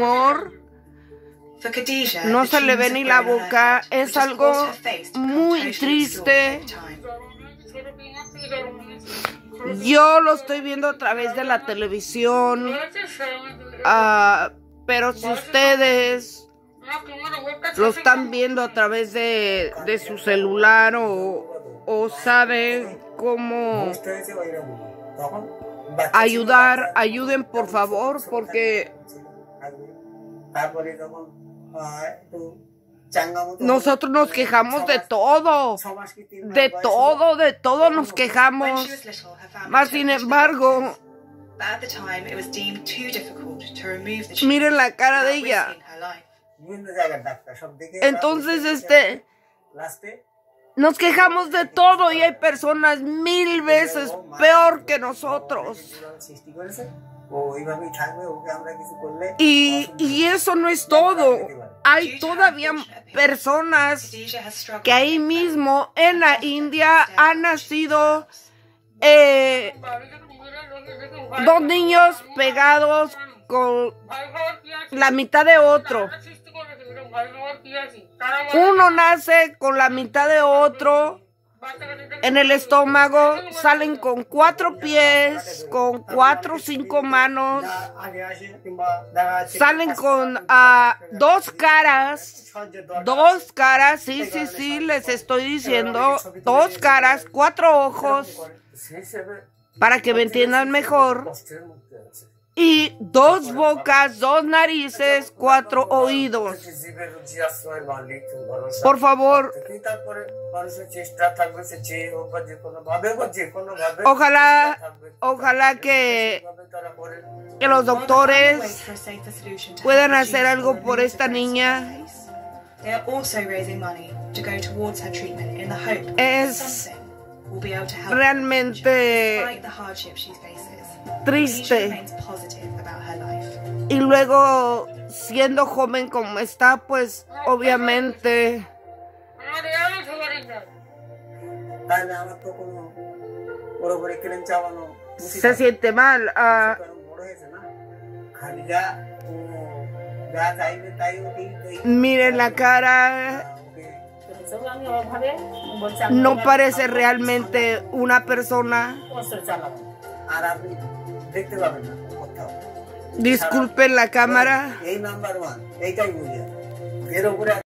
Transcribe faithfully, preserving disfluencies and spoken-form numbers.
humor. No se le ve ni la boca. Es algo muy triste. Yo lo estoy viendo a través de la televisión. Uh, pero si ustedes lo están viendo a través de, de su celular o, o saben cómo ayudar, ayuden por favor, porque nosotros nos quejamos de todo, de todo, de todo nos quejamos. Más sin embargo, miren la cara de ella. Entonces, este, nos quejamos de todo y hay personas mil veces peor que nosotros. Y, y eso no es todo. Hay todavía personas que ahí mismo en la India han nacido eh, dos niños pegados con la mitad de otro. Uno nace con la mitad de otro en el estómago, salen con cuatro pies, con cuatro o cinco manos, salen con uh, dos caras, dos caras, sí, sí, sí, les estoy diciendo, dos caras, cuatro ojos, para que me entiendan mejor. Y dos bocas, dos narices, cuatro oídos. Por favor, ojalá, ojalá que, que los doctores puedan hacer algo por esta niña. Es realmente triste. Y luego, siendo joven como está, pues obviamente se siente mal. Uh, miren la cara. No parece realmente una persona. Disculpen la cámara.